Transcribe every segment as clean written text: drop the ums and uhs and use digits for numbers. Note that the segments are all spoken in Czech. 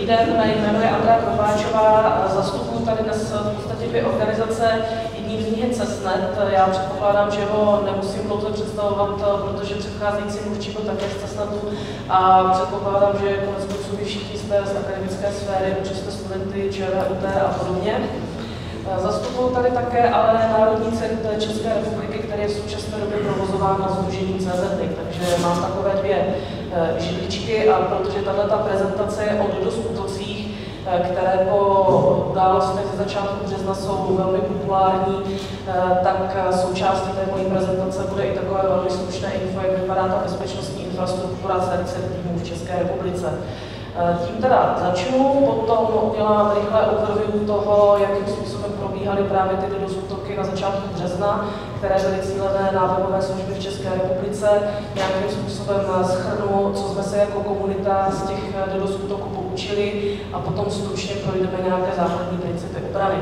Dobrý den, mé jméno je Andrea Kropáčová, zastupuji tady dnes v podstatě dvě organizace, jedním z nich je CESNET. Já předpokládám, že ho nemusím dlouze představovat, protože předcházející mluvčí byl také z CESNETu a předpokládám, že koneckonců vy všichni jste z akademické sféry, určitě jste studenty ČVUT a podobně. Zastupuji tady také ale Národní CIRT České republiky, který je v současné době provozován na sdružení CZNIC, takže mám takové dvě židličky a protože tato prezentace je o DDoS útocích, které po událostech ze začátku března jsou velmi populární, tak součástí té mojí prezentace bude i takové velmi slušné info, jak vypadá ta bezpečnostní infrastruktura CERT týmů v České republice. Tím teda začnu, potom udělám rychlé overview toho, jakým způsobem probíhaly právě ty DDoS útoky na začátku března, které byly cílené na webové služby v České republice. Nějakým způsobem shrnu, co jsme se jako komunita z těch DDoS útoků poučili a potom stručně projdeme nějaké základní principy obrany.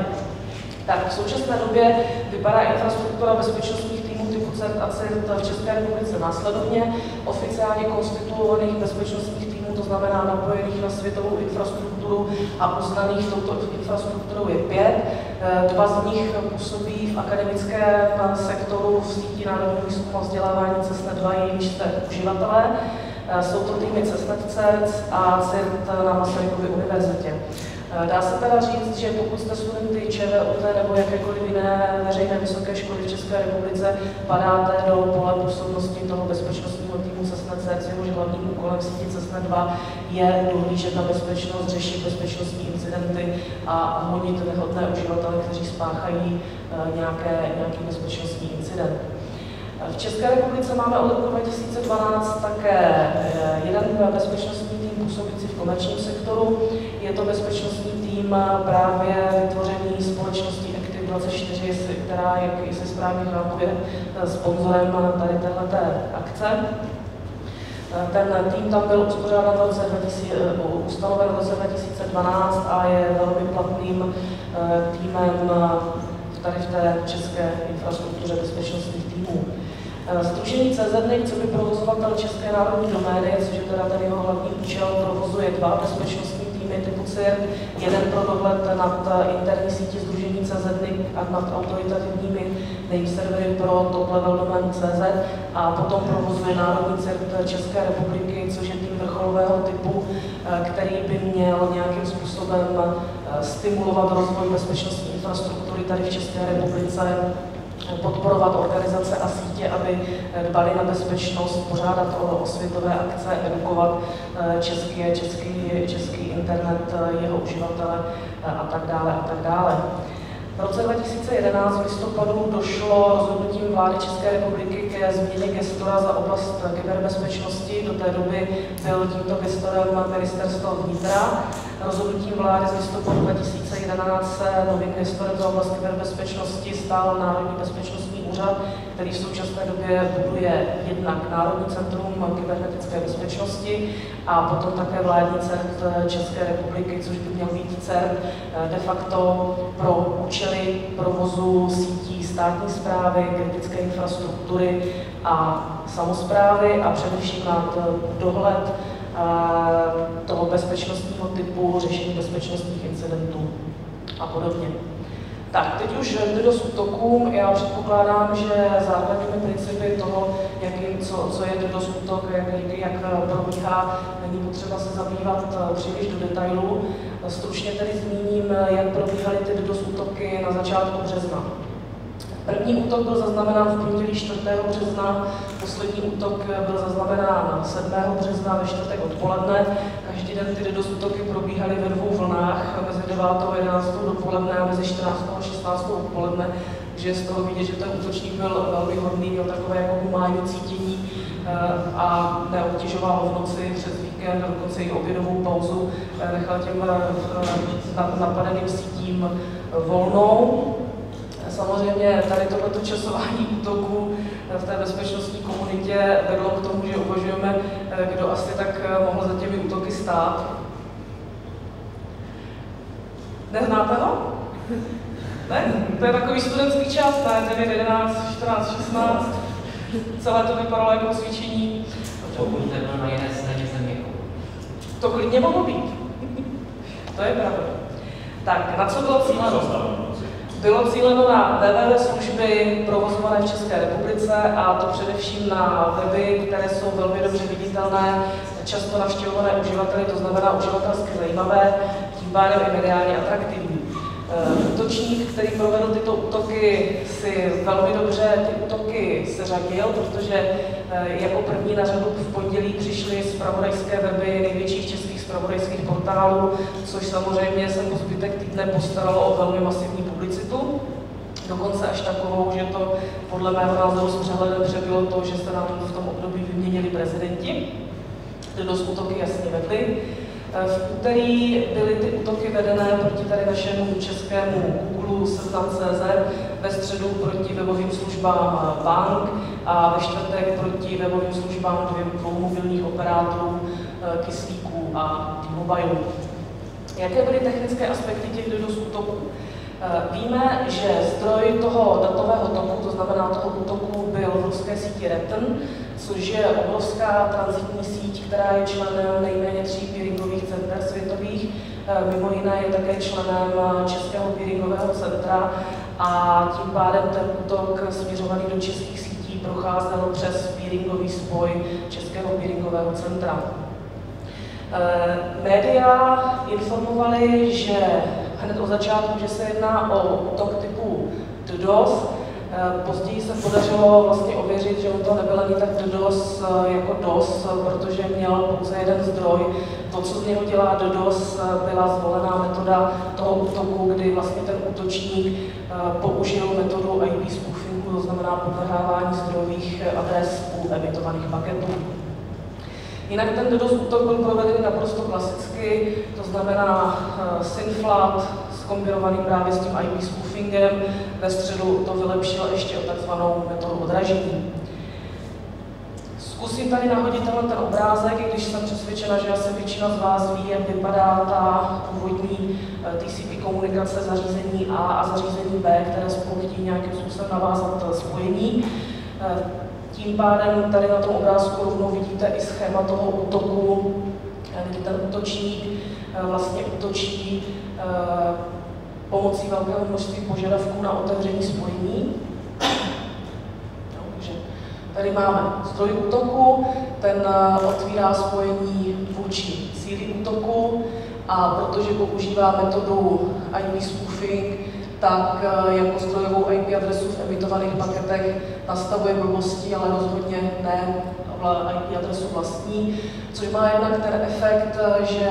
Tak v současné době vypadá infrastruktura bezpečnostních týmů typu CERT a CIRT v České republice následovně. Oficiálně konstituovaných bezpečnostních týmů, to znamená napojených na světovou infrastrukturu a uznaných touto infrastrukturou je 5. Dva z nich působí v akademickém sektoru v síti národního výzkumu a vzdělávání CESNET 2, jejíž jste uživatelé. Jsou to týmy CESNET CERT a CIRT na Masarykově univerzitě. Dá se teda říct, že pokud jste studenty ČVUT nebo jakékoliv jiné veřejné vysoké školy v České republice, padáte do pole působnosti toho bezpečnostního týmu CESNET CERT, jehož hlavním úkolem sítě CESNET 2 je dohlížet na bezpečnost, řešit bezpečnostní incidenty a honit nehodné uživatele, kteří spáchají nějaký bezpečnostní incident. V České republice máme od roku 2012 také jeden bezpečnostní tým působící v komerčním sektoru. Je to bezpečnostní tým právě vytvořený společností Active24, která, jak si správně chápu, je sponzorem tady téhleté akce. Ten tým tam byl ustanoven v roce 2012 a je velmi platným týmem tady v té české infrastruktuře bezpečnostních týmů. Sdružení CZNIC, co by provozovatel České národní domény, což je teda ten jeho hlavní účel, provozuje dva bezpečnostní týmy typu CIRT, jeden pro dohled nad interní sítí sdružení CZNIC a nad autoritativními name servery pro top level doménu CZ a potom provozuje Národní CIRT České republiky, což je tým vrcholového typu, který by měl nějakým způsobem stimulovat rozvoj bezpečnostní infrastruktury tady v České republice, podporovat organizace a sítě, aby dbali na bezpečnost, pořádat osvětové akce, edukovat český internet, jeho uživatele a tak dále a tak dále. V roce 2011 v listopadu došlo rozhodnutím vlády České republiky ke změně gestora za oblast kyberbezpečnosti. Do té doby byl tímto gestorem Ministerstvo vnitra. Rozhodnutím vlády z listopadu 2011 se novým gestorem za oblast kyberbezpečnosti stal Národní bezpečnostní úřad, který v současné době buduje jednak Národní centrum kybernetické bezpečnosti a potom také vládní CERT České republiky, což by měl být CERT de facto pro účely provozu sítí státní správy, kritické infrastruktury a samosprávy a především nad dohled toho bezpečnostního typu, řešení bezpečnostních incidentů a podobně. Tak, teď už DDoS útokům. Já předpokládám, že základními principy toho, co je DDoS útok, jak probíhá, není potřeba se zabývat příliš do detailů. Stručně tedy zmíním, jak probíhaly ty DDoS útoky na začátku března. První útok byl zaznamenán v pondělí 4. března, poslední útok byl zaznamenán 7. března ve čtvrtek odpoledne. Každý den ty DDoS útoky probíhaly ve dvou vlnách, mezi 9. a 11. dopoledne a mezi 14. a 16. odpoledne, takže je z toho vidět, že ten útočník byl velmi hodný, měl takové jako humánní cítění a neobtěžoval v noci přes víkend, dokonce i obědovou pauzu, nechal těm napadeným sítím volnou. Samozřejmě tady tohleto časování útoku v té bezpečnostní komunitě vedlo k tomu, že uvažujeme, kdo asi tak mohl za těmi útoky stát. Neznáte ho? Ne? To je takový studentský čas, ne? 9, 11, 14, 16. Celé to vypadalo jako cvičení. Pokud nebyl na jiné straně země. To klidně mohlo být. To je pravda. Tak, na co bylo cíleno? Bylo cíleno na webové služby provozované v České republice, a to především na weby, které jsou velmi dobře viditelné, často navštěvované uživateli, to znamená uživatelsky zajímavé, tím pádem i mediálně atraktivní. Útočník, který provedl tyto útoky, si velmi dobře ty útoky seřadil, protože jako první na řadu v pondělí přišly zpravodajské weby největších českých zpravodajských portálů, což samozřejmě se po zbytek týdne postaralo o velmi masivní publicitu. Dokonce až takovou, že to podle mého názoru s přehledem přebylo to, že se nám v tom období vyměnili prezidenti. DDoS útoky jasně vedly. V úterý byly ty útoky vedené proti tady našemu českému Google Seznam.cz, ve středu proti webovým službám bank a ve čtvrtek proti webovým službám dvou mobilních operátorů Kyslíků a T-Mobile. Jaké byly technické aspekty těch DDoS útoků? Víme, že zdroj toho datového toku, to znamená toho útoku, byl v ruské síti Return, což je obrovská tranzitní síť, která je členem nejméně 3 peeringových center světových. Mimo jiné je také členem Českého peeringového centra a tím pádem ten útok směřovaný do českých sítí procházel přes peeringový spoj Českého peeringového centra. Média informovaly, že hned od začátku, že se jedná o útok typu DDoS. Později se podařilo vlastně ověřit, že to nebyl ani tak DDoS jako DOS, protože měl pouze jeden zdroj. To, co z něho dělá DDoS, byla zvolená metoda toho útoku, kdy vlastně ten útočník použil metodu IP spoofingu, to znamená podvrhávání zdrojových adres u emitovaných paketů. Jinak ten DDoS útok byl provedený naprosto klasicky, to znamená SYN-FLAT zkombinovaný právě s tím IP spoofingem. Ve středu to vylepšil ještě o takzvanou metodu odražení. Zkusím tady nahodit ten obrázek, i když jsem přesvědčena, že asi většina z vás ví, jak vypadá ta původní TCP komunikace zařízení A a zařízení B, které spolu chtějí nějakým způsobem navázat spojení. Tím pádem tady na tom obrázku rovnou vidíte i schéma toho útoku, kdy ten útočník vlastně útočí pomocí velkého množství požadavků na otevření spojení. Takže tady máme zdroj útoku, ten otvírá spojení vůči cíli útoku a protože používá metodu IP spoofing, tak jako zdrojovou IP adresu v emitovaných paketech nastavuje blbosti, ale rozhodně ne IP adresu vlastní, což má jednak ten efekt, že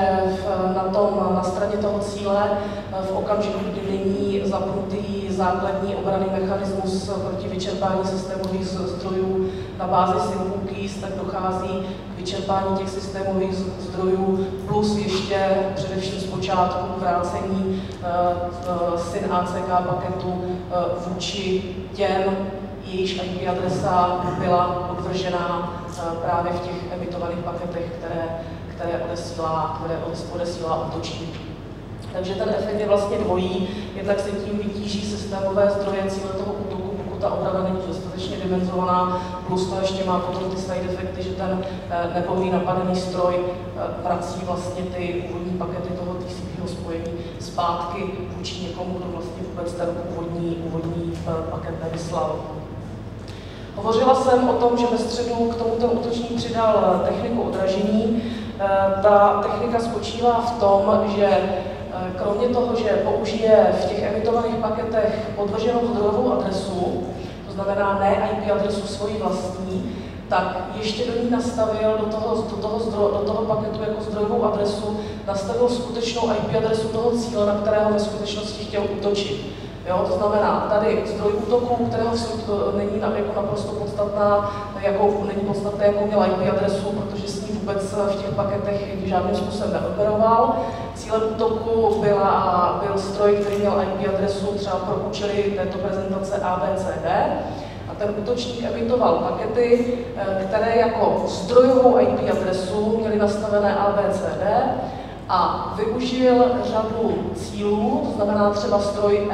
na straně toho cíle v okamžiku, kdy není zapnutý základní obranný mechanismus proti vyčerpání systémových zdrojů na bázi SYN cookies, tak dochází k vyčerpání těch systémových zdrojů, plus ještě především zpočátku vrácení SYN ACK paketu vůči těm, jejíž IP adresa byla podvržená právě v těch emitovaných paketech, které odesílá útočník. Takže ten efekt je vlastně dvojí, jednak se tím vytíží systémové zdroje cíle toho útoku, pokud ta obrana není dostatečně dimenzovaná, plus to ještě má potom ty side efekty, že ten nepohodlný napadený stroj vrací vlastně ty původní pakety toho TCP spojení zpátky vůči někomu, kdo vlastně vůbec ten původní paket nevyslal. Hovořila jsem o tom, že ve středu k tomu ten útočník přidal techniku odražení. Ta technika spočívá v tom, že kromě toho, že použije v těch emitovaných paketech podvrženou zdrojovou adresu, to znamená ne IP adresu svoji vlastní, tak ještě do ní nastavil do toho paketu jako zdrojovou adresu, nastavil skutečnou IP adresu toho cíle, na kterého ve skutečnosti chtěl útočit. Jo, to znamená, tady zdroj útoku, kterého není jako naprosto podstatné, jako měl IP adresu, protože s ní vůbec v těch paketech žádným způsobem neoperoval. Cílem útoku byl stroj, který měl IP adresu třeba pro účely této prezentace ABCD. A ten útočník emitoval pakety, které jako zdrojovou IP adresu měly nastavené ABCD, a využil řadu cílů, to znamená třeba stroj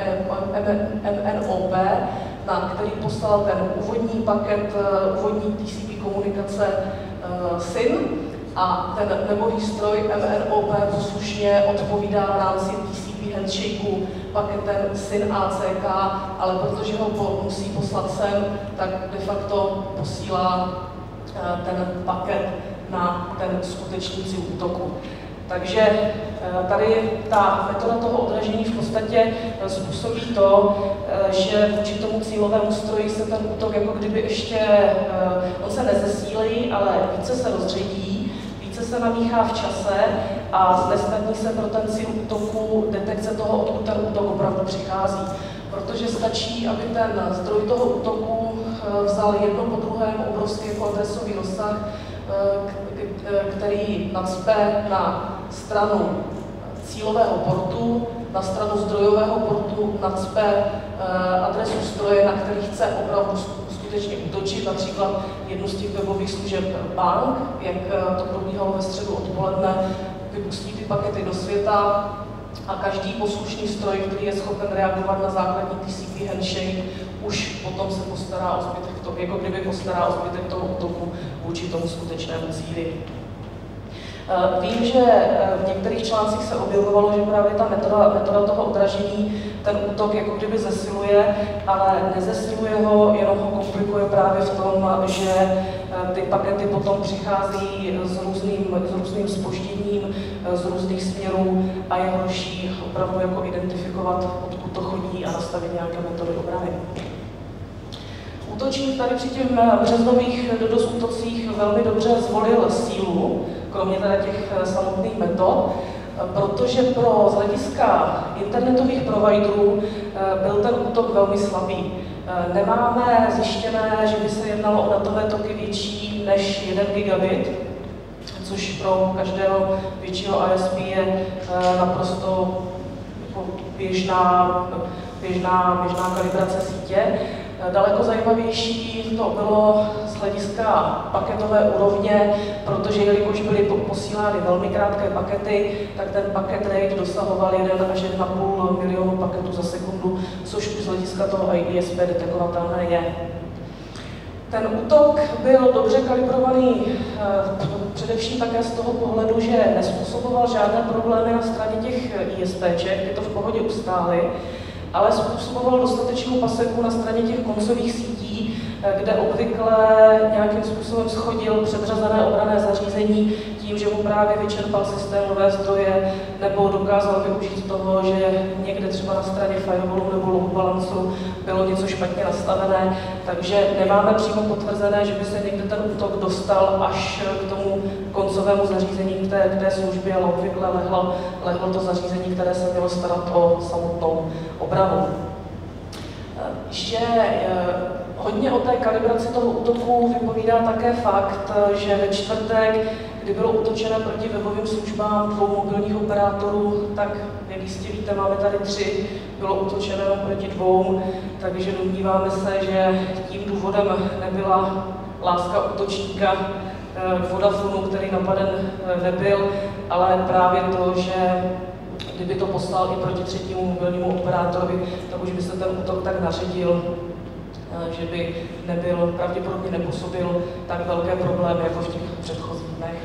MNOP, na který poslal ten úvodní paket, úvodní TCP komunikace SYN, a ten nebohý stroj MNOP poslušně odpovídá v rámci TCP handshakeu paketem SYN ACK, ale protože ho musí poslat sem, tak de facto posílá ten paket na ten skutečný cíl útoku. Takže tady ta metoda toho odražení v podstatě způsobí to, že vůči tomu cílovému stroji se ten útok jako kdyby ještě, on se nezesílí, ale více se rozředí, více se namíchá v čase a znesnadní se pro ten cíl útoku detekce toho, odkud ten útok opravdu přichází. Protože stačí, aby ten zdroj toho útoku vzal jedno po druhém obrovský jako adresový rozsah, který nacpe na stranu cílového portu, na stranu zdrojového portu nacpe adresu stroje, na který chce opravdu skutečně útočit, například jednu z těch webových služeb bank, jak to probíhalo ve středu odpoledne, vypustí ty pakety do světa a každý poslušný stroj, který je schopen reagovat na základní TCP handshake, už potom se postará o zbytek toho, jako kdyby postará o zbytek toho útoku vůči tomu skutečnému cíli. Vím, že v některých článcích se objevovalo, že právě ta metoda toho odražení ten útok jako kdyby zesiluje, ale nezesiluje ho, jenom ho komplikuje právě v tom, že ty pakety potom přichází s různým zpožděním z různých směrů a je horší opravdu jako identifikovat, odkud to chodí a nastavit nějaké metody obrany. Útočník tady při těch březnových DDoS útocích velmi dobře zvolil sílu, kromě teda těch samotných metod, protože z hlediska internetových providerů byl ten útok velmi slabý. Nemáme zjištěné, že by se jednalo o datové toky větší než 1 gigabit, což pro každého většího ISP je naprosto běžná kalibrace sítě. Daleko zajímavější to bylo z hlediska paketové úrovně, protože jelikož byly posílány velmi krátké pakety, tak ten paket rate dosahoval 1 až 1,5 milionu paketů za sekundu, což už z hlediska toho IDSP detekovatelné je. Ten útok byl dobře kalibrovaný především také z toho pohledu, že nezpůsoboval žádné problémy na straně těch ISPček, ty to v pohodě ustály, ale způsoboval dostatečnou paseku na straně těch koncových sítí, kde obvykle nějakým způsobem schodil předřazené obranné zařízení tím, že mu právě vyčerpal systémové zdroje nebo dokázal využít toho, že někde třeba na straně firewallu nebo load balancu bylo něco špatně nastavené, takže nemáme přímo potvrzené, že by se někde ten útok dostal až k tomu koncovému zařízení k té službě, ale obvykle lehlo to zařízení, které se mělo starat o samotnou obranu. Ještě hodně o té kalibraci toho útoku vypovídá také fakt, že ve čtvrtek, kdy bylo útočeno proti webovým službám 2 mobilních operátorů, tak jak jistě víte, máme tady 3, bylo útočeno proti 2, takže domníváme se, že tím důvodem nebyla láska útočníka k Vodafonu, který napaden nebyl, ale právě to, že kdyby to poslal i proti 3. mobilnímu operátorovi, tak už by se ten útok tak naředil, že by pravděpodobně nepůsobil tak velké problémy jako v těch předchozích dnech.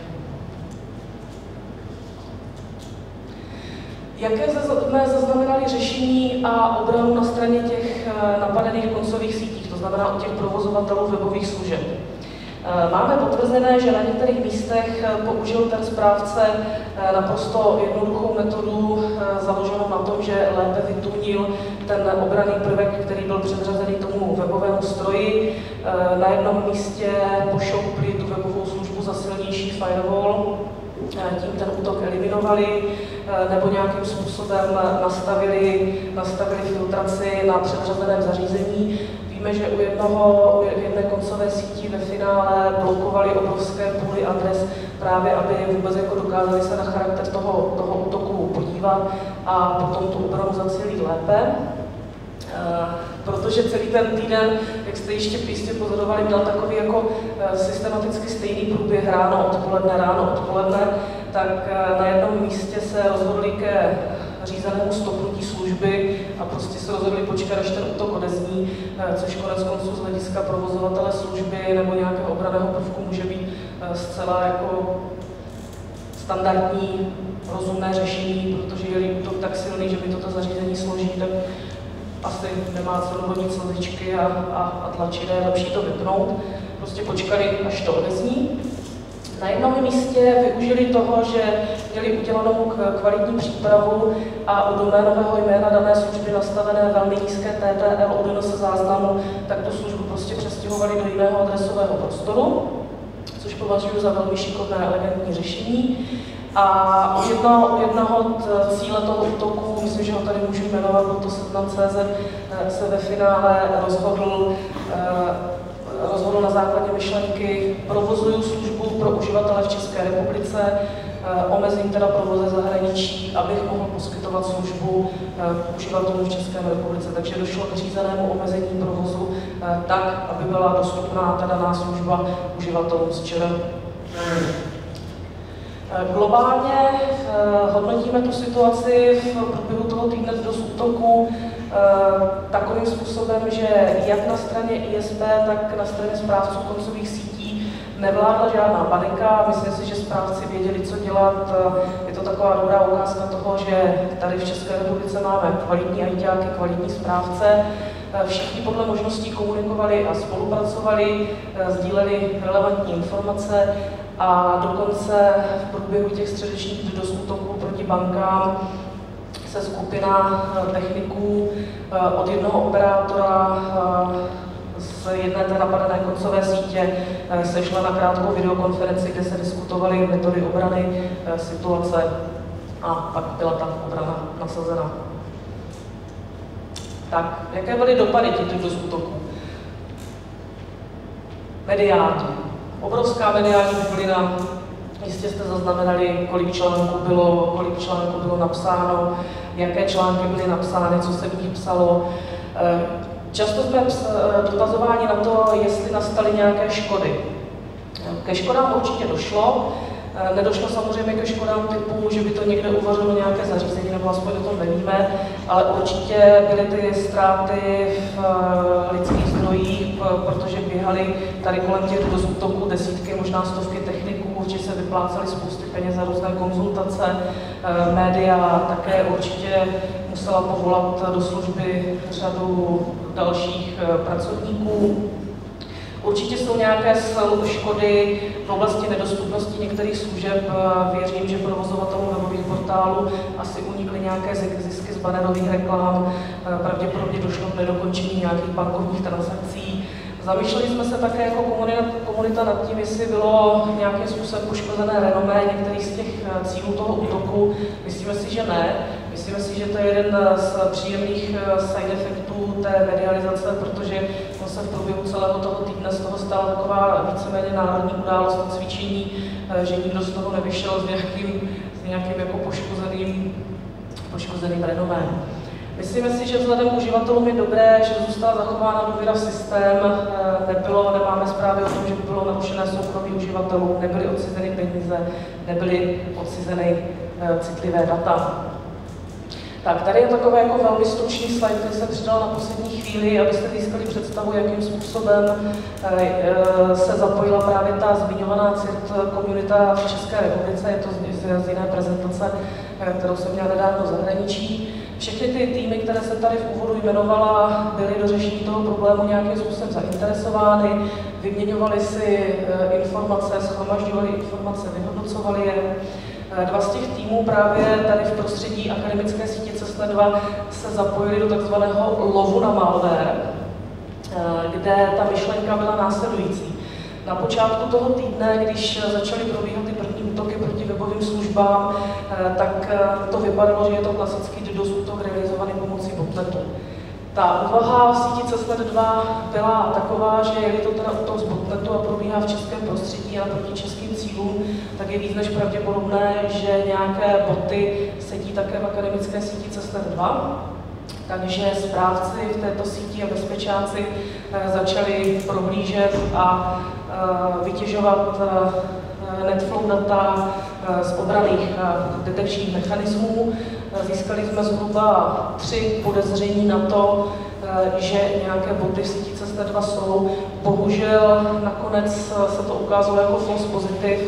Jaké jsme zaznamenali řešení a obranu na straně těch napadených koncových sítích, to znamená u těch provozovatelů webových služeb? Máme potvrzené, že na některých místech použil ten správce naprosto jednoduchou metodu založenou na tom, že lépe vytunil ten obranný prvek, který byl předřazený tomu webovému stroji. Na jednom místě pošoupli tu webovou službu za silnější firewall, tím ten útok eliminovali, nebo nějakým způsobem nastavili filtraci na předřazeném zařízení. Víme, že u jedné koncové síti ve finále blokovali obrovské půly adres, právě aby vůbec jako dokázali se na charakter toho útoku podívat a potom tu obranu zacílit lépe. Protože celý ten týden, jak jste jistě pozorovali, měl takový jako systematicky stejný průběh ráno, odpoledne, tak na jednom místě se rozhodli ke řízenému stopnutí služby a prostě se rozhodli počkat, až ten útok odezní, což konec konců z hlediska provozovatele služby nebo nějakého obranného prvku může být zcela jako standardní, rozumné řešení, protože je útok tak silný, že by toto zařízení složí, tak asi nemá cenu hodit slzičky a tlačit, je lepší to vypnout. Prostě počkali, až to odezní. Na jednom místě využili toho, že měli udělanou kvalitní přípravu a u doménového jména dané služby nastavené velmi nízké TTL u DNS záznamu, tak tu službu prostě přestěhovali do jiného adresového prostoru, což považuji za velmi šikovné a elegantní řešení. A u jednoho cíle toho útoku, myslím, že ho tady můžu jmenovat, byl to Seznam.cz, se ve finále rozhodl na základě myšlenky provozuju službu pro uživatele v České republice, omezím teda provoze zahraničí, abych mohl poskytovat službu uživatelům v České republice. Takže došlo k řízenému omezení provozu tak, aby byla dostupná ta daná služba uživatelům z ČR. Globálně hodnotíme tu situaci v průběhu toho týdne DDoS útoku takovým způsobem, že jak na straně ISP, tak na straně správců koncových sítí nevládla žádná panika. Myslím si, že správci věděli, co dělat. Je to taková dobrá ukázka toho, že tady v České republice máme kvalitní ajťáky, kvalitní správce. Všichni podle možností komunikovali a spolupracovali, sdíleli relevantní informace a dokonce v průběhu těch středečních DDoS útoků proti bankám se skupina techniků od jednoho operátora z jedné té napadené koncové sítě sešla na krátkou videokonferenci, kde se diskutovaly metody obrany situace a pak byla ta obrana nasazena. Tak, jaké byly dopady těchto DDoS útoků? Mediální. Obrovská mediální bublina. Jistě jste zaznamenali, kolik článků bylo napsáno, jaké články byly napsány, co se v nich psalo. Často jsme dotazováni na to, jestli nastaly nějaké škody. Ke škodám určitě došlo. Nedošlo samozřejmě ke škodám typu, že by to někde uvařilo nějaké zařízení, nebo aspoň o tom nevíme, ale určitě byly ty ztráty v lidských zdrojích, protože běhaly tady kolem těch DDoS útoků desítky, možná stovky techniků, že se vyplácely spousty peněz za různé konzultace, média také určitě musela povolat do služby řadu dalších pracovníků. Určitě jsou nějaké škody v oblasti nedostupnosti některých služeb. Věřím, že provozovatelům webových portálů asi unikly nějaké zisky z bannerových reklam. Pravděpodobně došlo k nedokončení nějakých bankovních transakcí. Zamýšleli jsme se také jako komunita nad tím, jestli bylo nějakým způsobem poškozené renomé některých z těch cílů toho útoku. Myslíme si, že ne. Myslíme si, že to je jeden z příjemných side efektů té medializace, protože on se v průběhu celého toho týdne z toho stala taková víceméně národní událost na cvičení, že nikdo z toho nevyšel s nějakým jako poškozeným renomé. Myslíme si, že vzhledem k uživatelům je dobré, že zůstala zachována důvěra v systém, nemáme zprávy o tom, že by bylo narušené soukromí uživatelů, nebyly odcizeny peníze, nebyly odcizeny citlivé data. Tak, tady je takový jako velmi stručný slide, který jsem přidala na poslední chvíli, abyste získali představu, jakým způsobem se zapojila právě ta zmiňovaná CIRT komunita v České republice. Je to z jiné prezentace, kterou jsem měla nedávno v zahraničí. Všechny ty týmy, které jsem tady v úvodu jmenovala, byly do řešení toho problému nějakým způsobem zainteresovány, vyměňovali si informace, shromažďovali informace, vyhodnocovali je. Dva z těch týmů právě tady v prostředí akademické sítě CESNET 2 se zapojili do takzvaného lovu na malware, kde ta myšlenka byla následující. Na počátku toho týdne, když začaly probíhat ty první útoky proti webovým službám, tak to vypadalo, že je to klasický DDoS útok realizovaný pomocí botnetu. Ta úvaha v síti CESNET 2 byla taková, že je to teda útok z botnetu a probíhá v českém prostředí a proti českým cílům, tak je víc než pravděpodobné, že nějaké boty sedí také v akademické síti CESNET 2. Takže správci v této síti a bezpečáci začali prohlížet a vytěžovat netflow data z obranných detekčních mechanismů. Získali jsme zhruba 3 podezření na to, že nějaké boty v síti CESNET 2 jsou. Bohužel nakonec se to ukázalo jako false positive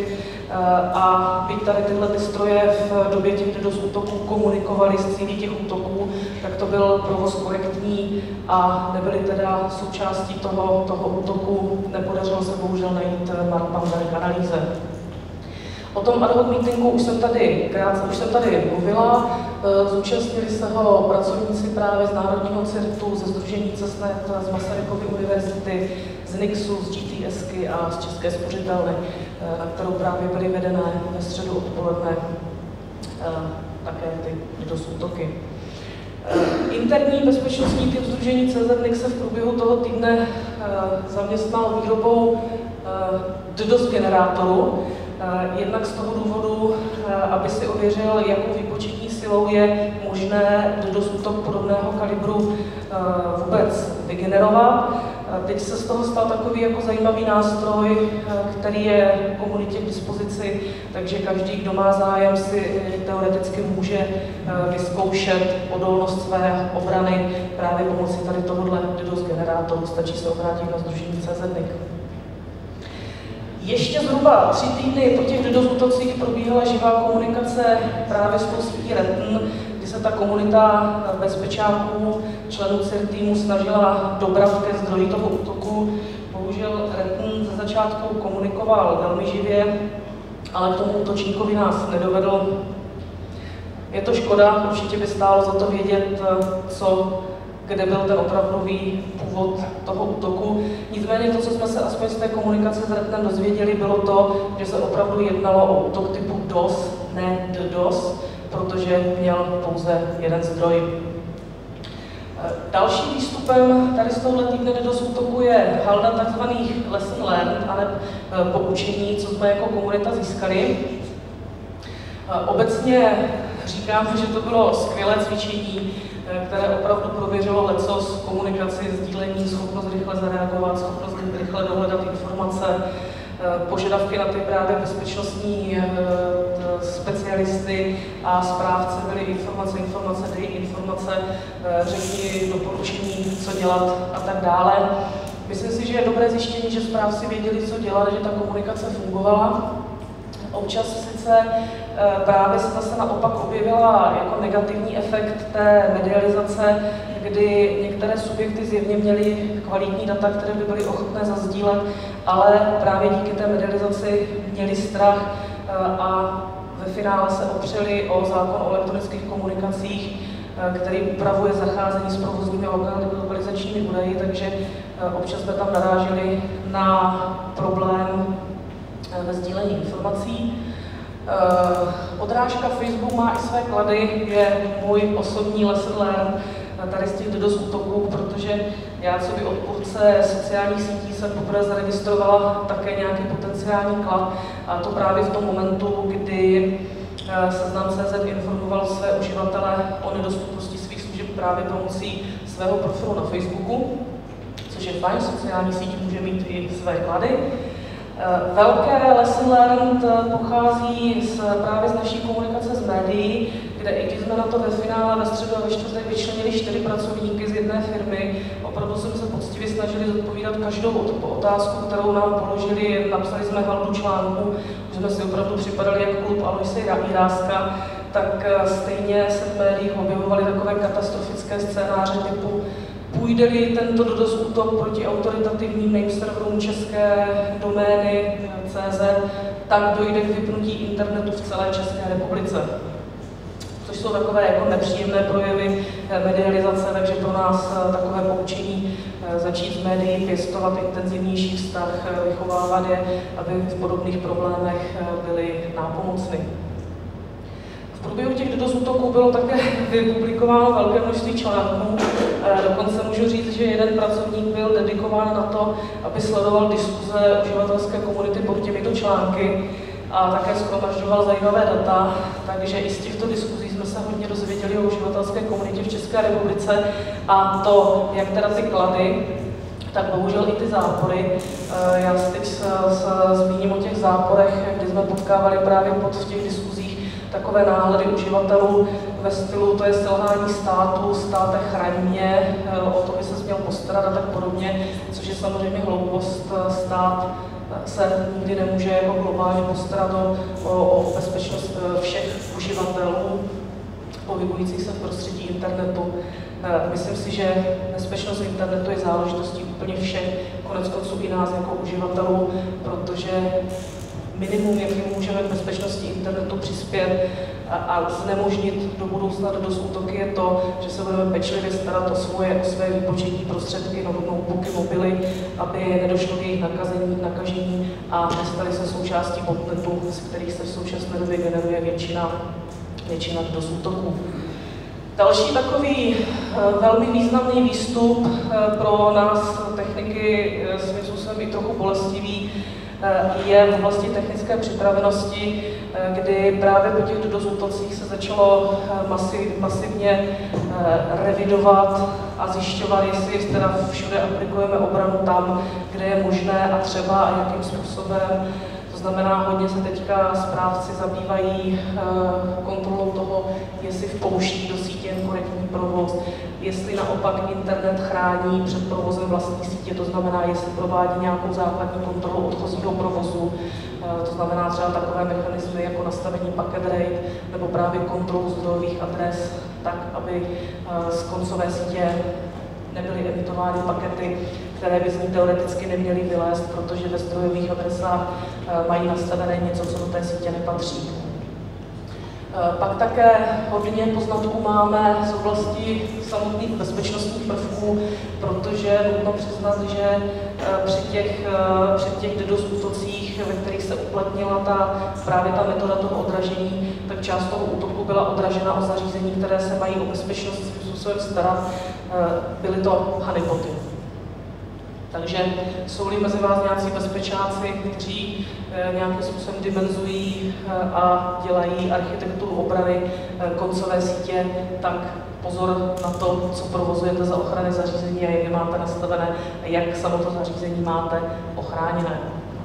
A byť tady tyhle ty stroje v době těch DDoS útoků komunikovaly s cíli těch útoků, tak to byl provoz korektní a nebyly teda součástí toho útoku. Nepodařilo se bohužel najít malware k analýze. O tom ad hoc meetingu už jsem tady mluvila. Zúčastnili se ho pracovníci právě z Národního CERTu, ze Sdružení CESNET, z Masarykovy univerzity, z NIXu, z GTSky a z České spořitelny, na kterou právě byly vedené ve středu odpoledne také ty DDoS útoky. Interní bezpečnostní tým Sdružení CZ se v průběhu toho týdne zaměstnal výrobou DDoS generátoru, jednak z toho důvodu, aby si ověřil, jakou výpočetní silou je možné DDoS útok podobného kalibru vůbec vygenerovat. Teď se z toho stal takový jako zajímavý nástroj, který je komunitě k dispozici, takže každý, kdo má zájem, si teoreticky může vyzkoušet odolnost své obrany právě pomocí tady tohohle DDoS generátoru. Stačí se obrátit na Sdružení CZ. Ještě zhruba 3 týdny po těch DDoS útocích probíhala živá komunikace právě s tou sítí RETN, kdy se ta komunita bezpečáků, členů CERT týmu snažila dobrat ke zdroji toho útoku. Bohužel RETN ze začátku komunikoval velmi živě, ale k tomu útočníkovi nás nedovedl. Je to škoda, určitě by stálo za to vědět, kde byl ten opravdový původ toho útoku. Nicméně to, co jsme se aspoň z té komunikace s RETNem dozvěděli, bylo to, že se opravdu jednalo o útok typu DOS, ne DDoS, protože měl pouze jeden zdroj. Dalším výstupem tady z tohohle týdne DDoS útoku je halda tzv. Lesson learned, ale poučení, co jsme jako komunita získali. Obecně říkám, že to bylo skvělé cvičení, které opravdu prověřilo lecos, komunikaci, sdílení, schopnost rychle zareagovat, schopnost rychle dohledat informace, požadavky na ty právě bezpečnostní specialisty a správce byly informace, dej informace, řekni doporučení, co dělat a tak dále. Myslím si, že je dobré zjištění, že správci věděli, co dělat, že ta komunikace fungovala. Občas sice právě se zase naopak objevila jako negativní efekt té medializace, kdy některé subjekty zjevně měly kvalitní data, které by byly ochotné zazdílet, ale právě díky té medializaci měli strach a ve finále se opřeli o zákon o elektronických komunikacích, který upravuje zacházení s provozními lokalizačními údaji, takže občas jsme tam naráželi na problém ve sdílení informací. Odrážka Facebook má i své klady, je můj osobní lesson learned tady z těch DDoS útoků, protože já co by odpůrce sociálních sítí jsem poprvé zaregistrovala také nějaký potenciální klad, a to právě v tom momentu, kdy Seznam.cz informoval své uživatele o nedostupnosti svých služeb právě pomocí svého profilu na Facebooku, což je fajn, sociální síť může mít i své klady. Velké lesson learned pochází právě z naší komunikace s médií, kde i když jsme na to ve finále ve středu a ve čtvrtek vyčlenili 4 pracovníky z jedné firmy, opravdu jsme se poctivě snažili zodpovídat každou otázku, kterou nám položili, napsali jsme haldu článku, už jsme si opravdu připadali jako klub Aloise Jiráska, tak stejně se v médiích objevovaly takové katastrofické scénáře typu půjde-li tento DDoS útok proti autoritativním name serverům české domény CZ, tak dojde k vypnutí internetu v celé České republice. Což jsou takové jako nepříjemné projevy medializace, takže pro nás takové poučení začít s médií pěstovat intenzivnější vztah, vychovávat je, aby v podobných problémech byli nápomocny. V průběhu těch DDoS útoků bylo také vypublikováno velké množství článků. Dokonce můžu říct, že jeden pracovník byl dedikován na to, aby sledoval diskuze uživatelské komunity pod těmito články a také shromažďoval zajímavé data, takže i z těchto diskuzí jsme se hodně dozvěděli o uživatelské komunitě v České republice a to, jak teda ty klady, tak bohužel i ty zápory. Já teď zmíním o těch záporech, kdy jsme potkávali právě v těch diskuzích takové náhledy uživatelů ve stylu, to je selhání státu, státe chraň mě, o to by se měl postarat a tak podobně, což je samozřejmě hloupost. Stát se nikdy nemůže jako globálně postarat o bezpečnost všech uživatelů pohybujících se v prostředí internetu. Myslím si, že bezpečnost internetu je záležitostí úplně všech, koneckonců i nás jako uživatelů, protože minimum, jakým můžeme k bezpečnosti internetu přispět a znemožnit do budoucna dost útoky, je to, že se budeme pečlivě starat o své výpočetní prostředky, notebooky, mobily, aby nedošlo k jejich nakažení a nestaly se součástí botnetu, z kterých se v současné době generuje většina dost útoků. Další takový velmi významný výstup pro nás techniky, svým způsobem i trochu bolestivý, je v oblasti technické připravenosti, kdy právě po těch DDoS útocích se začalo masivně revidovat a zjišťovat, jestli teda všude aplikujeme obranu tam, kde je možné a třeba a jakým způsobem. To znamená, hodně se teďka správci zabývají kontrolou toho, jestli vpouští do sítě korektní provoz, jestli naopak internet chrání před provozem vlastní sítě, to znamená, jestli provádí nějakou základní kontrolu odchozího provozu, to znamená třeba takové mechanismy jako nastavení packet rate nebo právě kontrolu zdrojových adres, tak, aby z koncové sítě nebyly emitovány pakety, které by z ní teoreticky neměly vylézt, protože ve zdrojových adresách mají nastavené něco, co do té sítě nepatří. Pak také hodně poznatků máme z oblasti samotných bezpečnostních prvků, protože nutno přiznat, že při těch DDoS útocích, ve kterých se uplatnila právě ta metoda toho odražení, tak část toho útoku byla odražena o zařízení, které se mají o bezpečnost svým způsobem starat. Byly to honeypoty. Takže jsou-li mezi vás nějací bezpečáci, kteří nějakým způsobem dimenzují a dělají architekturu obrany koncové sítě, tak pozor na to, co provozujete za ochrany zařízení a jak je máte nastavené a jak samo to zařízení máte ochráněné.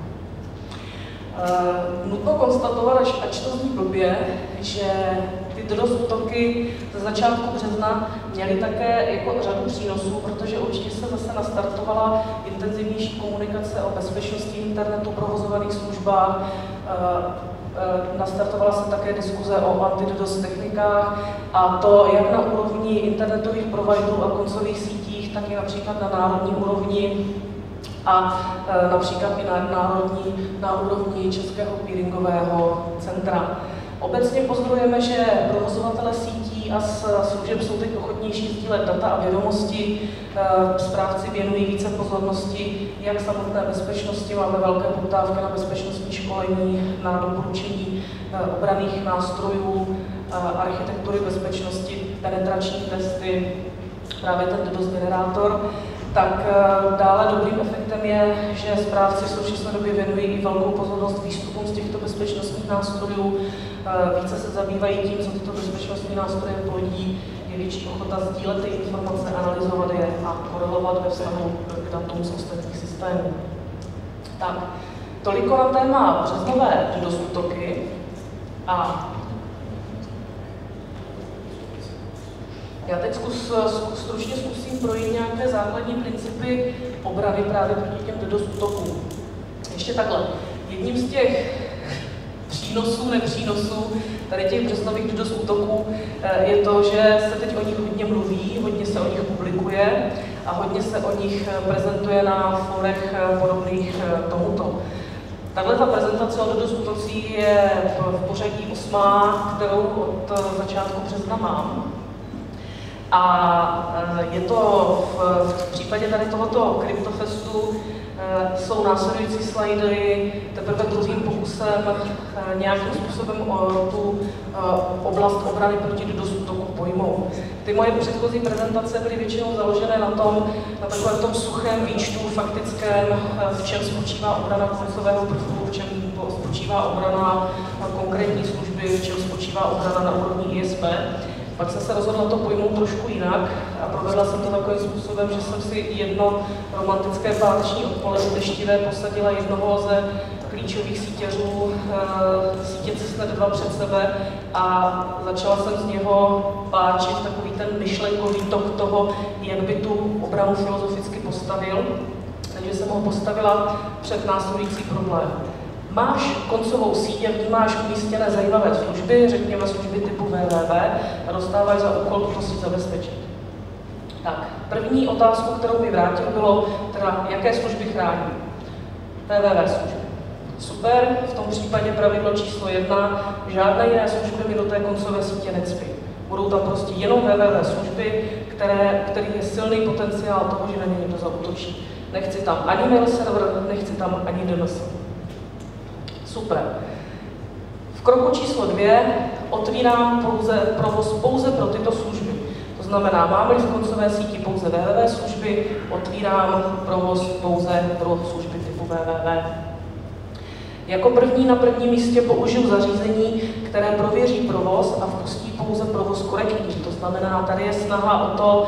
Nutno konstatovat, ač to zní blbě, že ty DDoS útoky ze začátku března měly také jako řadu přínosů, protože určitě se zase nastartovala intenzivnější komunikace o bezpečnosti internetu, provozovaných službách, nastartovala se také diskuze o anti-DDoS technikách, a to jak na úrovni internetových providerů a koncových sítích, tak i například na národní úrovni a například i na úrovni Českého peeringového centra. Obecně pozorujeme, že provozovatelé sítí a služeb jsou teď ochotnější sdílet data a vědomosti. Správci věnují více pozornosti jak samotné bezpečnosti, máme velké poptávky na bezpečnostní školení, na doporučení obranných nástrojů, architektury bezpečnosti, penetrační testy, právě ten DDoS generátor. Tak dále dobrým efektem je, že správci v současné době věnují i velkou pozornost výstupům z těchto bezpečnostních nástrojů, více se zabývají tím, co tyto bezpečnostní nástroje plodí, je větší ochota sdílet ty informace, analyzovat je a korelovat ve vztahu k datům z ostatních systémů. Tak, toliko na téma březnové DDoS útoky a já teď stručně zkusím projít nějaké základní principy obrany právě proti těm DDoS útokům. Ještě takhle. Jedním z těch přínosů, nepřínosů tady těch březnových DDoS útoků je to, že se teď o nich hodně mluví, hodně se o nich publikuje a hodně se o nich prezentuje na fórech podobných tomuto. Tahle ta prezentace o DDoS útocích je v pořadí 8., kterou od začátku března mám. A je to v případě tady tohoto CryptoFestu jsou následující slajdy teprve druhým pokusem nějakým způsobem tu oblast obrany proti DDoS útoku pojmout. Ty moje předchozí prezentace byly většinou založené na takovém tom suchém výčtu faktickém, v čem spočívá obrana koncového prvku, v čem spočívá obrana konkrétní služby, v čem spočívá obrana na úrovni ISP. Pak jsem se rozhodla to pojmout trošku jinak a provedla jsem to takovým způsobem, že jsem si jedno romantické páteční odpoledne deštivé posadila jednoho ze klíčových sítěřů sítě CISNET 2 před sebe a začala jsem z něho páčit takový ten myšlenkový tok toho, jak by tu obranu filozoficky postavil. Takže že jsem ho postavila před následující problém. Máš koncovou síť a v ní máš umístěné zajímavé služby, řekněme služby typu www, a dostáváš za úkol tuto síť zabezpečit. Tak, první otázku, kterou mi vrátil, bylo, teda, jaké služby chrání. www služby. Super, v tom případě pravidlo číslo 1, žádné jiné služby mi do té koncové sítě necpí. Budou tam prostě jenom www služby, který je silný potenciál toho, že na ně někdo zaútočí. Nechci tam ani mail server, nechci tam ani DNS. Super. V kroku číslo 2 otvírám provoz pouze pro tyto služby. To znamená, máme-li v koncové síti pouze www služby, otvírám provoz pouze pro služby typu www. Jako první na prvním místě použiju zařízení, které prověří provoz a vpustí pouze provoz korektní. To znamená, tady je snaha o to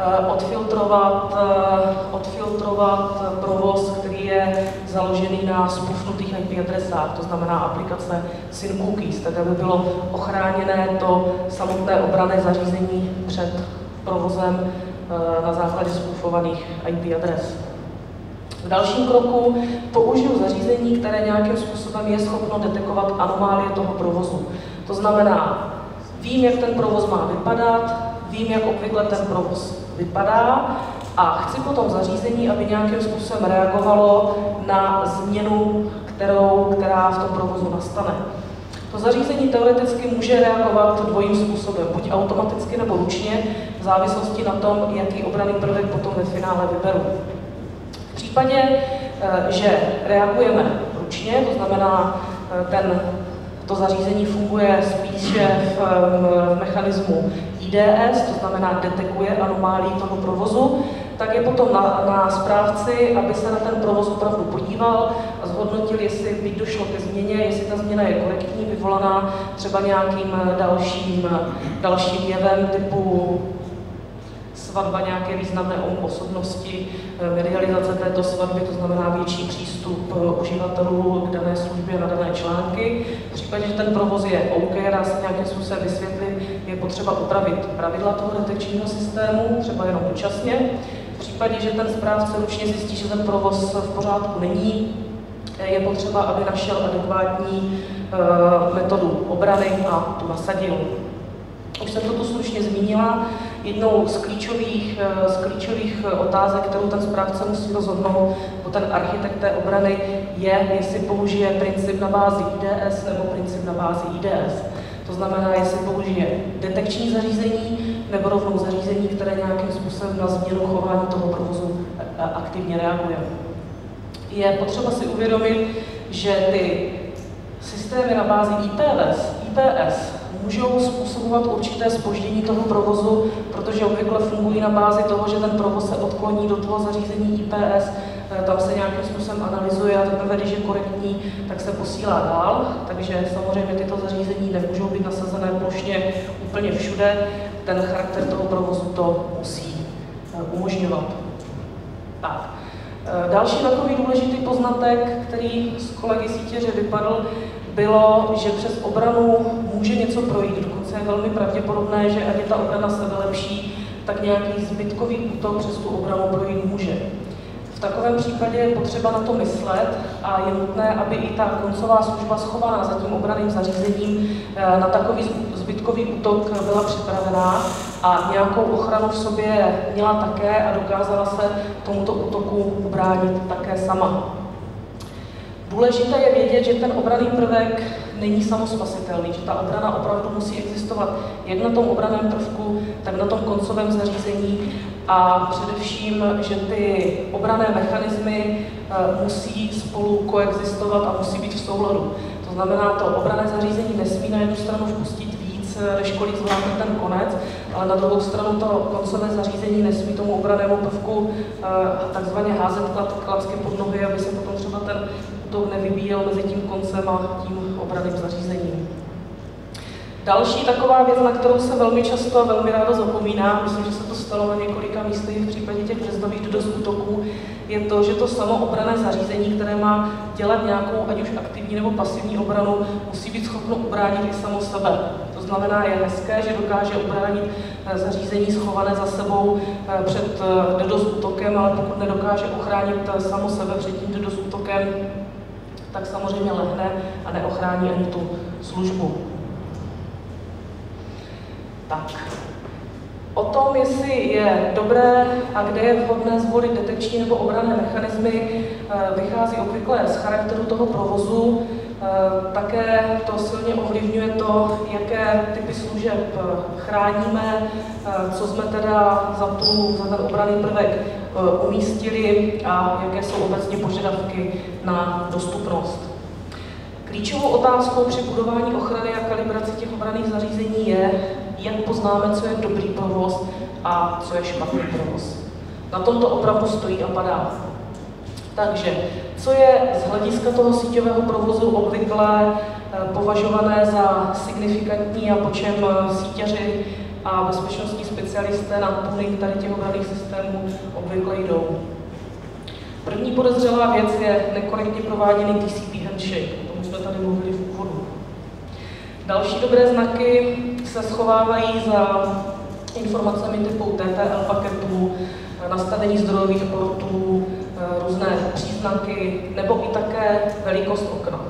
odfiltrovat provoz, který je založený na spoofnutých IP adresách, to znamená aplikace SYN cookies, tak aby bylo ochráněné to samotné obranné zařízení před provozem na základě spoofovaných IP adres. V dalším kroku použiju zařízení, které nějakým způsobem je schopno detekovat anomálie toho provozu. To znamená, vím, jak ten provoz má vypadat, vím, jak obvykle ten provoz vypadá a chci potom zařízení, aby nějakým způsobem reagovalo na změnu, která v tom provozu nastane. To zařízení teoreticky může reagovat dvojím způsobem, buď automaticky nebo ručně, v závislosti na tom, jaký obranný prvek potom ve finále vyberu. V případě, že reagujeme ručně, to znamená, to zařízení funguje spíše v mechanismu IDS, to znamená detekuje anomálii toho provozu, tak je potom na správci, aby se na ten provoz opravdu podíval a zhodnotil, jestli by došlo ke změně, jestli ta změna je korektní, vyvolaná třeba nějakým dalším jevem typu svatba nějaké významné osobnosti, medializace této svatby, to znamená větší přístup uživatelů k dané službě na dané články. V případě, že ten provoz je OK, dá se nějakým způsobem vysvětlit, je potřeba upravit pravidla toho detekčního systému, třeba jenom dočasně. V případě, že ten správce ručně zjistí, že ten provoz v pořádku není, je potřeba, aby našel adekvátní metodu obrany a tu nasadil. Už jsem to tu stručně zmínila. Jednou z klíčových otázek, kterou ten správce musí rozhodnout, nebo ten architekt té obrany, je, jestli použije princip na bázi IDS nebo princip na bázi IDS. To znamená, jestli použije detekční zařízení nebo rovnou zařízení, které nějakým způsobem na změnu chování toho provozu aktivně reaguje. Je potřeba si uvědomit, že ty systémy na bázi IPS můžou způsobovat určité zpoždění toho provozu, protože obvykle fungují na bázi toho, že ten provoz se odkloní do toho zařízení IPS, tam se nějakým způsobem analyzuje a teprve, když je korektní, tak se posílá dál. Takže samozřejmě tyto zařízení nemůžou být nasazené plošně úplně všude. Ten charakter toho provozu to musí umožňovat. Tak. Další takový důležitý poznatek, který z kolegy Sítěře vypadl, bylo, že přes obranu může něco projít. Dokonce je velmi pravděpodobné, že ať je ta obrana sebelepší, tak nějaký zbytkový útok přes tu obranu projít může. V takovém případě je potřeba na to myslet a je nutné, aby i ta koncová služba schovaná za tím obranným zařízením na takový zbytkový útok byla připravená a nějakou ochranu v sobě měla také a dokázala se tomuto útoku ubránit také sama. Důležité je vědět, že ten obranný prvek není samospasitelný, že ta obrana opravdu musí existovat jak na tom obranném prvku, tak na tom koncovém zařízení a především, že ty obranné mechanismy musí spolu koexistovat a musí být v souladu. To znamená, to obranné zařízení nesmí na jednu stranu vpustit víc, než kolik zvládne ten konec, ale na druhou stranu to koncové zařízení nesmí tomu obrannému prvku takzvaně házet klacky pod nohy, aby se potom třeba ten útok nevybíjel mezi tím koncem a tím obranným zařízením. Další taková věc, na kterou se velmi často a velmi rádo zapomíná, myslím, že se to stalo na několika místech v případě těch březnových DDoS útoků, je to, že to samoobranné zařízení, které má dělat nějakou, ať už aktivní nebo pasivní obranu, musí být schopno ubránit i samo sebe. To znamená, je hezké, že dokáže ubránit zařízení schované za sebou před DDoS útokem, ale pokud nedokáže ochránit samo sebe před tím DDoS útokem, tak samozřejmě lehne a neochrání ani tu službu. Tak. O tom, jestli je dobré a kde je vhodné zvolit detekční nebo obranné mechanismy, vychází obvykle z charakteru toho provozu. Také to silně ovlivňuje to, jaké typy služeb chráníme, co jsme teda za ten obranný prvek umístili a jaké jsou obecně požadavky na dostupnost. Klíčovou otázkou při budování ochrany a kalibraci těch obranných zařízení je, jak poznáme, co je dobrý provoz a co je špatný provoz. Na tom to opravdu stojí a padá. Takže, co je z hlediska toho síťového provozu obvykle považované za signifikantní a po čem síťaři a bezpečnostní specialisté na tuning tady těch obranných systémů obvykle jdou. První podezřelá věc je nekorektně prováděný TCP handshake. O tom jsme tady mluvili v úvodu. Další dobré znaky se schovávají za informacemi typu TTL paketů, nastavení zdrojových portů, různé příznaky nebo i také velikost okna.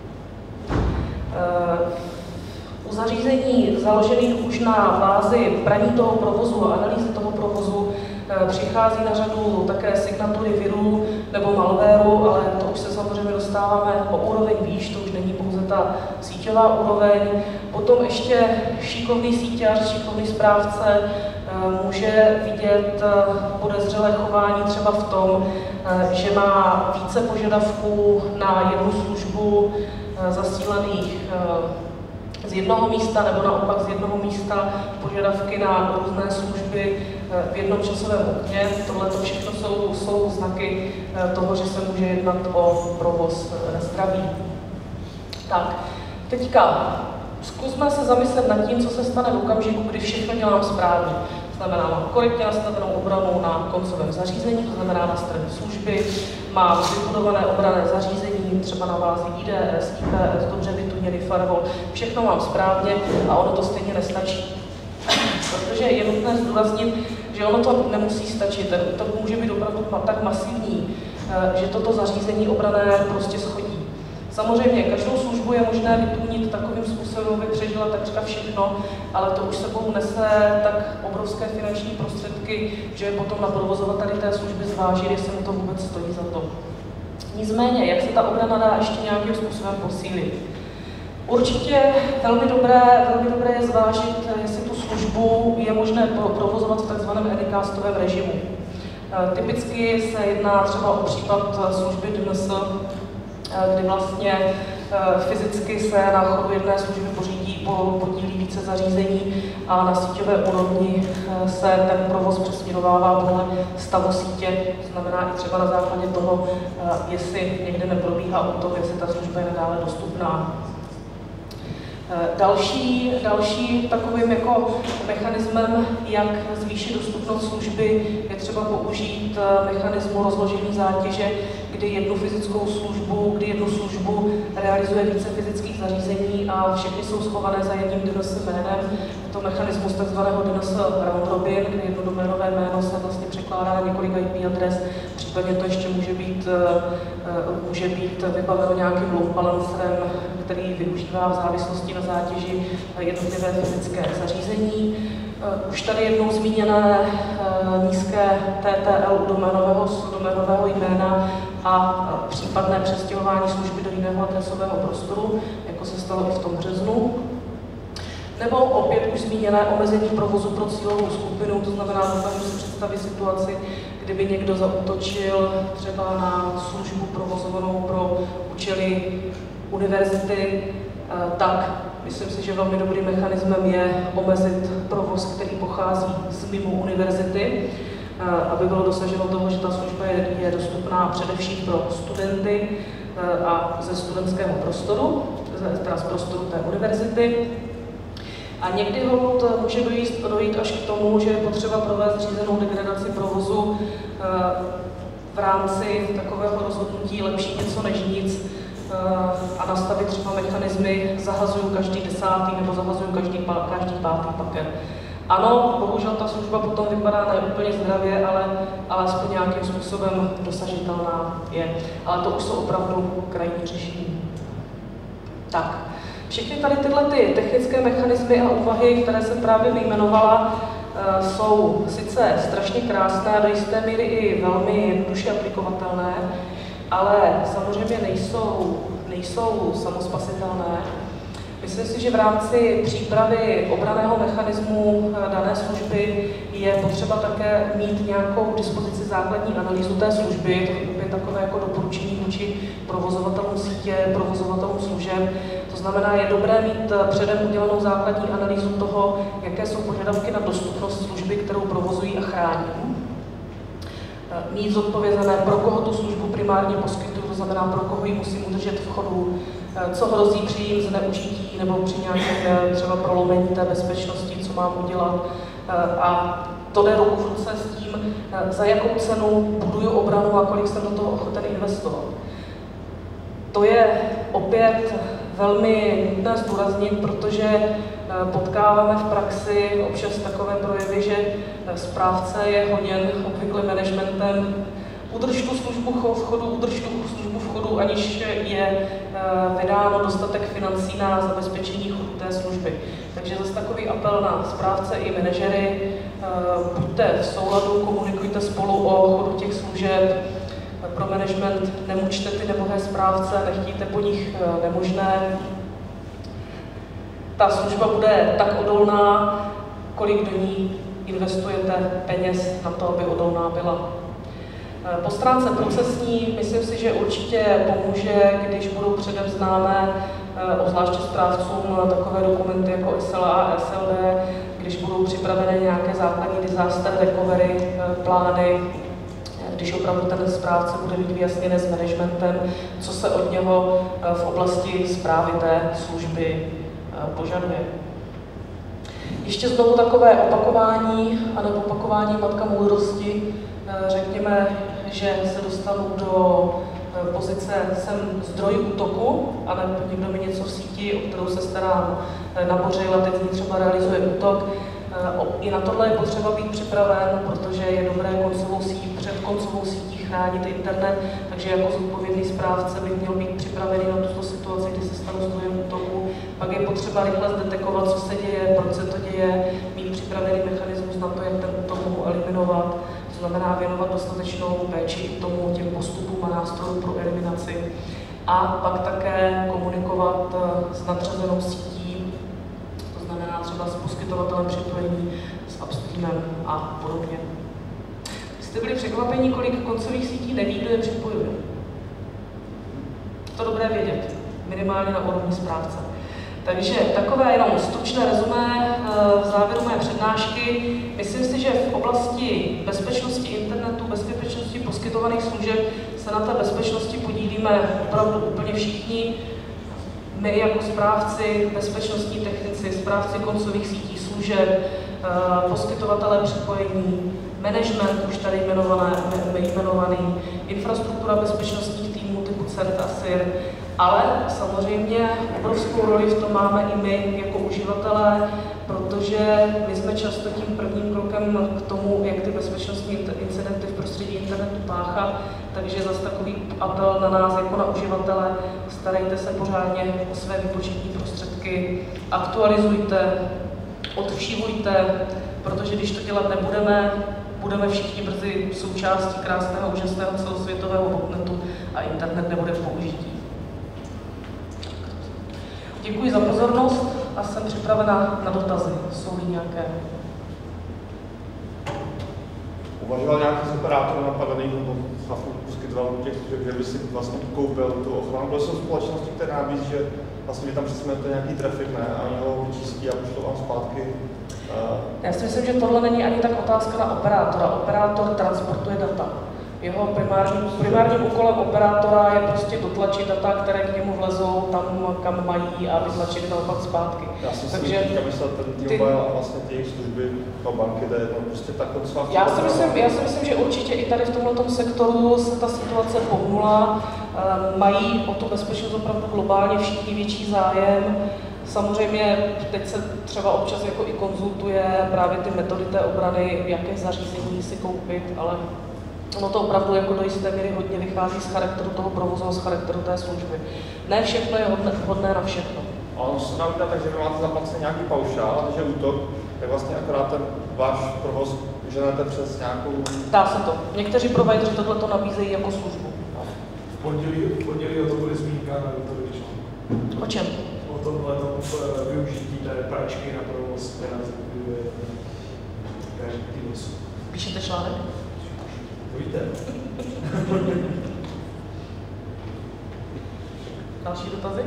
U zařízení založených už na bázi braní toho provozu a analýzy toho provozu přichází na řadu také signatury virů nebo malwareu, ale to už se samozřejmě dostáváme o úroveň výš, to už není pouze ta síťová úroveň. Potom ještě šikovný síťař, šikovný správce může vidět podezřelé chování třeba v tom, že má více požadavků na jednu službu zasílaných z jednoho místa nebo naopak z jednoho místa požadavky na různé služby v jednom časovém okně. Tohle to všechno jsou znaky toho, že se může jednat o provoz nezdravý. Tak, teďka zkusme se zamyslet nad tím, co se stane v okamžiku, kdy všechno dělám správně. To znamená, mám korektně nastavenou obranu na koncovém zařízení, to znamená na straně služby, mám vybudované obranné zařízení, třeba na bázi IDS, IPS, dobře vytuněný firewall, všechno mám správně a ono to stejně nestačí. Protože je nutné zdůraznit, že ono to nemusí stačit, ten útok může být opravdu tak masivní, že toto zařízení obranné prostě schodí. Samozřejmě, každou službu je možné vytunit takovým způsobem, aby přežila takřka všechno, ale to už sebou nese tak obrovské finanční prostředky, že je potom na provozovateli té služby zvážit, jestli mu to vůbec stojí za to. Nicméně, jak se ta obrana dá ještě nějakým způsobem posílit? Určitě velmi dobré je zvážit, jestli tu službu je možné provozovat v takzvaném anycastovém režimu. Typicky se jedná třeba o případ služby DNS, kdy vlastně fyzicky se na chodu jedné služby podílí více zařízení a na síťové úrovni se ten provoz přesměrovává podle stavu sítě, to znamená i třeba na základě toho, jestli někde neprobíhá útok, jestli ta služba je nadále dostupná. Další takovým jako mechanismem, jak zvýšit dostupnost služby, je třeba použít mechanismu rozložení zátěže, kdy jednu službu realizuje více fyzických zařízení a všechny jsou schované za jedním DNS jménem. Je to mechanismus takzvaného DNS round robin, kdy jedno doménové jméno se vlastně překládá na několik IP adres, případně to ještě může být vybaveno nějakým load balancerem, který využívá v závislosti na zátěži jednotlivé fyzické zařízení. Už tady jednou zmíněné nízké TTL doménového jména a případné přestěhování služby do jiného adresového prostoru, jako se stalo i v tom březnu. Nebo opět už zmíněné omezení provozu pro cílovou skupinu, to znamená, dokážu si představit situaci, kdyby někdo zaútočil třeba na službu provozovanou pro účely univerzity, tak myslím si, že velmi dobrým mechanismem je omezit provoz, který pochází z mimo univerzity, aby bylo dosaženo toho, že ta služba je dostupná především pro studenty a ze studentského prostoru, teda z prostoru té univerzity. A někdy může dojít až k tomu, že je potřeba provést řízenou degradaci provozu v rámci takového rozhodnutí lepší něco než nic a nastavit třeba mechanismy, zahazuju každý 10. nebo zahazuju každý 5. paket. Ano, bohužel ta služba potom vypadá ne úplně zdravě, ale alespoň nějakým způsobem dosažitelná je. Ale to už jsou opravdu krajní řešení. Tak, všechny tady tyhle ty technické mechanismy a úvahy, které jsem právě vyjmenovala, jsou sice strašně krásné a do jisté míry i velmi jednoduše aplikovatelné, ale samozřejmě nejsou samospasitelné. Myslím si, že v rámci přípravy obranného mechanismu dané služby je potřeba také mít nějakou dispozici základní analýzu té služby. To je takové jako doporučení vůči provozovatelům sítě, provozovatelům služeb. To znamená, je dobré mít předem udělanou základní analýzu toho, jaké jsou požadavky na dostupnost služby, kterou provozují a chrání. Mít zodpovězené, pro koho tu službu primárně poskytuju, to znamená, pro koho ji musím udržet v chodu, co hrozí při jejím zneužití nebo při nějakém třeba prolomení té bezpečnosti, co mám udělat. A to jde ruku v ruce s tím, za jakou cenu buduju obranu a kolik jsem do toho ochoten investovat. To je opět velmi nutné zdůraznit, protože potkáváme v praxi občas takové projevy, že správce je honěn obvykle managementem. Udrž tu službu v chodu, udrž tu službu v chodu, aniž je vydáno dostatek financí na zabezpečení chodu té služby. Takže zase takový apel na správce i manažery, buďte v souladu, komunikujte spolu o chodu těch služeb. Pro management nemučte ty nebohé správce, nechtějte po nich nemožné. Ta služba bude tak odolná, kolik do ní investujete peněz na to, aby odolná byla. Po stránce procesní, myslím si, že určitě pomůže, když budou předem známé, obzvláště správcům, takové dokumenty jako SLA a SLD, když budou připravené nějaké základní disaster recovery plány, když opravdu ten správce bude mít vyjasněné s managementem, co se od něho v oblasti správy té služby požaduje. Ještě znovu takové opakování, anebo opakování matka moudrosti. Řekněme, že se dostanu do pozice, jsem zdroj útoku, ale někdo mi něco v síti, o kterou se starám, nabořil a teď z ní třeba realizuje útok. I na tohle je potřeba být připraven, protože je dobré před koncovou sítí chránit internet, takže jako zodpovědný správce bych měl být připravený na tuto situaci, kdy se stanu zdrojem útoku. Pak je potřeba rychle zdetekovat, co se děje, proč se to děje, mít připravený mechanismus na to, jak ten útok mohu eliminovat. To znamená věnovat dostatečnou péči tomu, těm postupům a nástrojům pro eliminaci. A pak také komunikovat s nadřazenou sítí, to znamená třeba s poskytovatelem připojení, s upstreamem a podobně. Jste byli překvapeni, kolik koncových sítí neví, kdo je připojuje. To dobré vědět, minimálně na úrovni správce. Takže takové jenom stručné rezumé v závěru mé přednášky. Myslím si, že v oblasti bezpečnosti internetu, bezpečnosti poskytovaných služeb se na té bezpečnosti podílíme opravdu úplně všichni. My jako správci, bezpečnostní technici, správci koncových sítí služeb, poskytovatelé připojení, management, už tady jmenovaný, infrastruktura bezpečnostních týmů typu CERT a SIR, ale samozřejmě obrovskou roli v tom máme i my jako uživatelé, protože my jsme často tím prvním krokem k tomu, jak ty bezpečnostní incidenty v prostředí internetu páchat, takže zase takový apel na nás jako na uživatele, starejte se pořádně o své výpočetní prostředky, aktualizujte, odvšivujte, protože když to dělat nebudeme, budeme všichni brzy součástí krásného, úžasného celosvětového botnetu a internet nebude v použití. Děkuji za pozornost a jsem připravena na dotazy. Jsou-li nějaké? Uvažoval nějaký z operátorů napadených nebo poskytovatelů těch služeb, že by si vlastně koupil tu ochranu? Byly jsou společnosti, které nabízí, že vlastně tam přesmějete nějaký trafik, ne? A oni ho vyčistí a pošlou vám zpátky. Já si myslím, že tohle není ani tak otázka na operátora. Operátor transportuje data. Jeho primárním úkolem operátora je prostě dotlačit data, které k němu vlezou tam, kam mají a vytlačit je naopak zpátky. Já jsem si myslel, ten T-Mobile a vlastně ty jejich služby pro banky, to je prostě takhle svá. Já si myslím, že určitě i tady v tomto sektoru se ta situace pohnula. Mají o tu bezpečnost opravdu globálně všichni větší zájem. Samozřejmě teď se třeba občas jako i konzultuje právě ty metody té obrany, jaké zařízení si koupit, ale ono to opravdu jako do jisté míry hodně vychází z charakteru toho provozu a z charakteru té služby. Ne všechno je hodné na všechno. A ono se dá udělat tak, že vy máte zaplacený nějaký paušál, když je útok, tak vlastně akorát ten váš provoz ženete přes nějakou... Dá se to. Někteří provideři tohle to nabízejí jako službu. V pondělí o to bude zmínka na to. O čem? O tomhle využití té pračky na provoz, která zakupuje T-Mobilu. Píšete článek? Víte. Další dotazy?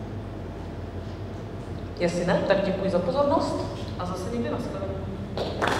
Jestli ne, tak děkuji za pozornost a zase někdy nashledanou.